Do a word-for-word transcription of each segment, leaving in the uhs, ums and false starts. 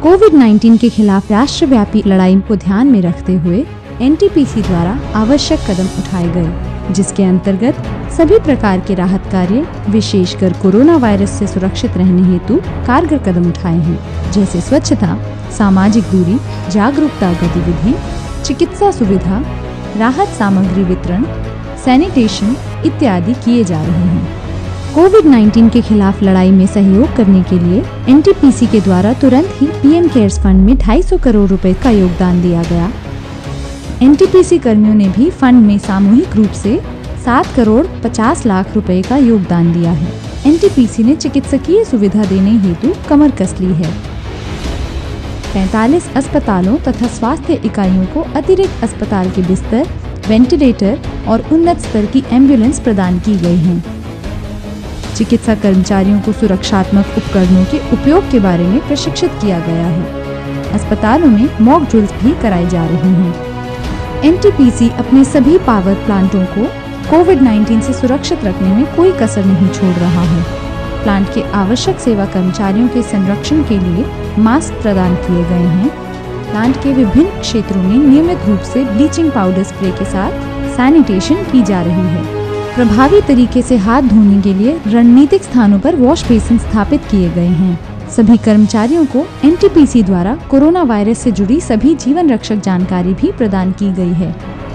Covid nineteen के खिलाफ राष्ट्रव्यापी लड़ाई को ध्यान में रखते हुए एन टी पी सी द्वारा आवश्यक कदम उठाए गए, जिसके अंतर्गत सभी प्रकार के राहत कार्य विशेषकर कोरोना वायरस से सुरक्षित रहने हेतु कारगर कदम उठाए हैं, जैसे स्वच्छता, सामाजिक दूरी, जागरूकता गतिविधि, चिकित्सा सुविधा, राहत सामग्री वितरण, सैनिटेशन इत्यादि किए जा रहे हैं। कोविड नाइन्टीन के खिलाफ लड़ाई में सहयोग करने के लिए एन टी पी सी के द्वारा तुरंत ही पी एम केयर्स फंड में दो सौ पचास करोड़ रुपए का योगदान दिया गया। एन टी पी सी कर्मियों ने भी फंड में सामूहिक रूप से सात करोड़ पचास लाख रुपए का योगदान दिया है। एन टी पी सी ने चिकित्सकीय सुविधा देने हेतु कमर कस ली है। पैंतालीस अस्पतालों तथा स्वास्थ्य इकाइयों को अतिरिक्त अस्पताल के बिस्तर, वेंटिलेटर और उन्नत स्तर की एम्बुलेंस प्रदान की गई हैं। चिकित्सा कर्मचारियों को सुरक्षात्मक उपकरणों के उपयोग के बारे में प्रशिक्षित किया गया है। अस्पतालों में मॉक ड्रिल्स भी कराई जा रही हैं। एन टी पी सी अपने सभी पावर प्लांटों को कोविड नाइन्टीन से सुरक्षित रखने में कोई कसर नहीं छोड़ रहा है। प्लांट के आवश्यक सेवा कर्मचारियों के संरक्षण के लिए मास्क प्रदान किए गए हैं। प्लांट के विभिन्न क्षेत्रों में नियमित रूप से ब्लीचिंग पाउडर स्प्रे के साथ सैनिटेशन की जा रही है। प्रभावी तरीके से हाथ धोने के लिए रणनीतिक स्थानों पर वॉश बेसिन स्थापित किए गए हैं। सभी कर्मचारियों को एन टी पी सी द्वारा कोरोना वायरस से जुड़ी सभी जीवन रक्षक जानकारी भी प्रदान की गई है।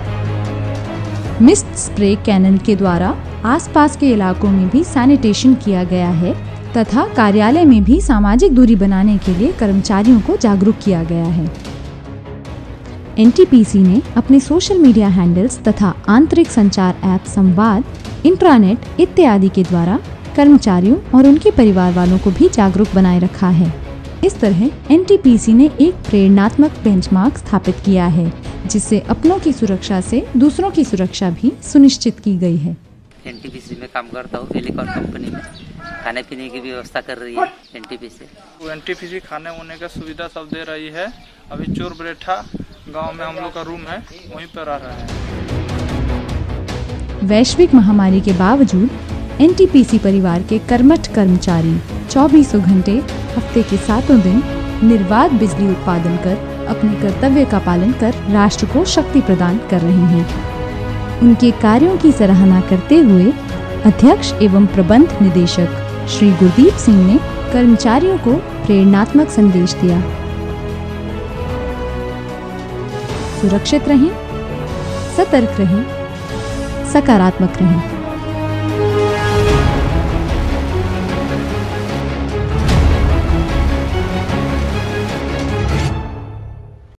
मिस्ट स्प्रे कैनन के द्वारा आसपास के इलाकों में भी सैनिटेशन किया गया है तथा कार्यालय में भी सामाजिक दूरी बनाने के लिए कर्मचारियों को जागरूक किया गया है। एन टी पी सी ने अपने सोशल मीडिया हैंडल्स तथा आंतरिक संचार ऐप संवाद, इंट्रानेट इत्यादि के द्वारा कर्मचारियों और उनके परिवार वालों को भी जागरूक बनाए रखा है। इस तरह एन टी पी सी ने एक प्रेरणात्मक बेंचमार्क स्थापित किया है, जिससे अपनों की सुरक्षा से दूसरों की सुरक्षा भी सुनिश्चित की गई है। एन टी पी सी में काम करता हूँ, एलिकॉन कंपनी में खाने पीने की व्यवस्था कर रही है N T P C. N T P C खाने होने का सुविधा सब दे रही है। अभी चोर बरेठा गांव में हम लोग का रूम है, वहीं पर रह रहे हैं। वैश्विक महामारी के बावजूद एन टी पी सी परिवार के कर्मठ कर्मचारी चौबीसों घंटे हफ्ते के सातों दिन निर्बाध बिजली उत्पादन कर अपने कर्तव्य का पालन कर राष्ट्र को शक्ति प्रदान कर रहे हैं। उनके कार्यों की सराहना करते हुए अध्यक्ष एवं प्रबंध निदेशक श्री गुरदीप सिंह ने कर्मचारियों को प्रेरणात्मक संदेश दिया। सुरक्षित रहें, सतर्क रहें, सकारात्मक रहें।